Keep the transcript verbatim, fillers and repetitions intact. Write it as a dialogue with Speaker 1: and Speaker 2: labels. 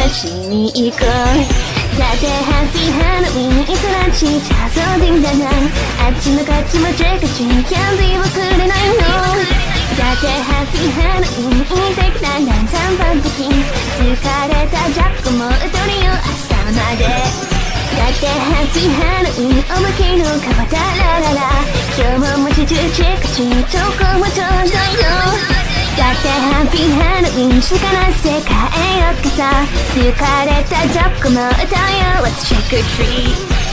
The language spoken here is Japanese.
Speaker 1: 探しに行こう。だってハッピーハロウィンいつらしいチャーソーディンだな。あっちもこっちもチェックチキャンディーをくれないの。だってハッピーハロウィン言いたくないランタンパンプキン。疲れたジャックも踊りよ朝まで。だってハッピーハロウィンおまけの川だららら。今日も文字中チェックチチョコもちょうだいよ。だってハッピーハロウィンしかな世界よくさ。疲れたジョックも歌うよ Let's trick or treat